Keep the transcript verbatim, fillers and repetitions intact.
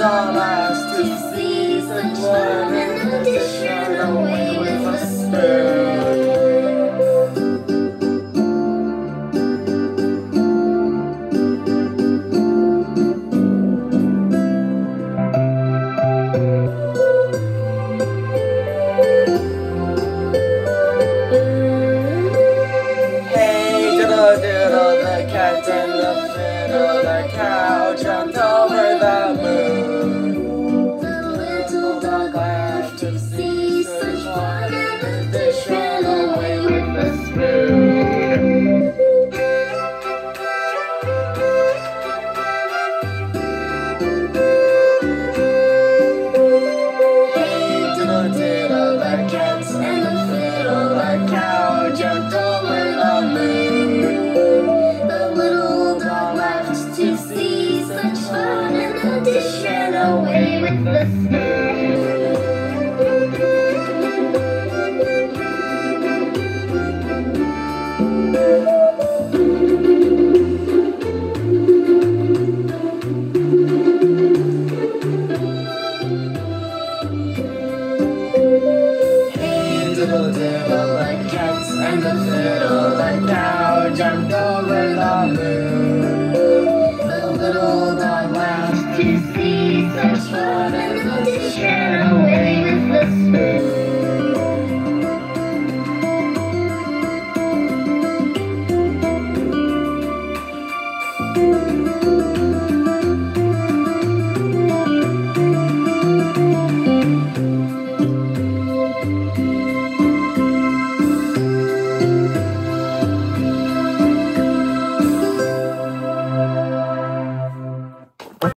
dog asked to see such fun in the dish ran away with a spoon. Hey, diddle diddle, the cat and the fiddle, the cow jumped over the moon. The little dog laughed to see such fun, and the dish ran away with the spoon. Hey, diddle diddle, the cat and the fiddle, the cow jumped over the moon. The little dog laughed to see such fun, and the dish ran away with the spoon. Hey, diddle diddle, the cat and the fiddle, the cow jumped over the moon. The little dog laughed to see such fun, and the dish ran away.